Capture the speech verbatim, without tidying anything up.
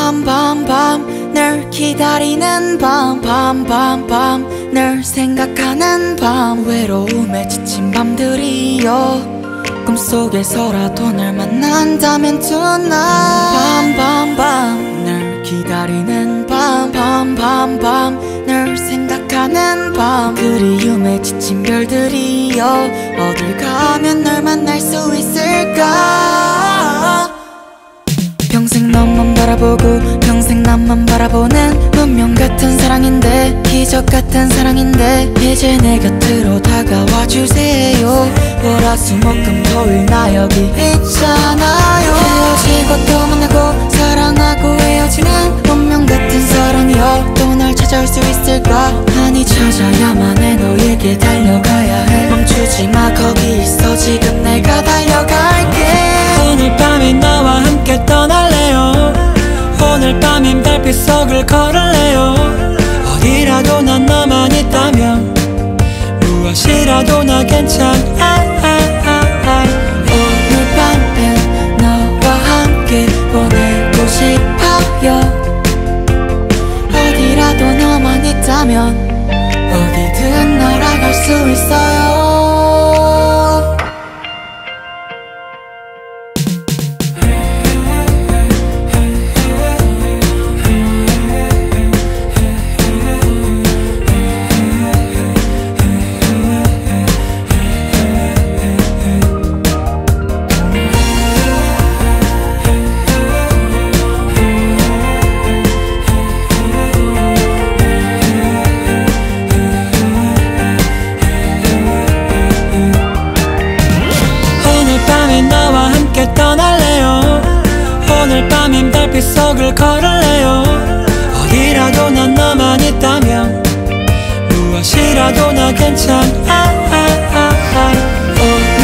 밤 밤 밤 널 기다리는 밤 밤 밤 밤 널 생각하는 밤 외로움에 지친 밤들이여 꿈속에서라도 널 만난다면 tonight 밤 밤 밤 널 기다리는 밤 밤 밤 밤 널 생각하는 밤 그리움에 지친 별들이여 어딜 가면 널 만날 수 있을까 평생 너만 바라보고 평생 나만 바라보는 운명 같은 사랑인데 기적 같은 사랑인데 이제 내 곁으로 다가와 주세요 월화수목금토일 나 여기 있잖아요 헤어지고 또 만나고 사랑하고 헤어지는 운명 같은 사랑이여 또 날 찾아올 수 있을까 아니 찾아야만 해 너에게 달려가야 해 멈추지 마 거기 있어 지금 내가 달려갈게 오늘 밤에 나와 함께 떠날래요 오늘 밤엔 달빛 속을 걸을래요 어디라도 난 너만 있다면 무엇이라도 나 괜찮아 오늘 밤엔 너와 함께 보내고 싶어요 어디라도 너만 있다면 어디든 날아갈 수 있어요 떠날래요 오늘 밤엔 달빛 속을 걸을래요 어디라도 난 너만 있다면 무엇이라도 나 괜찮아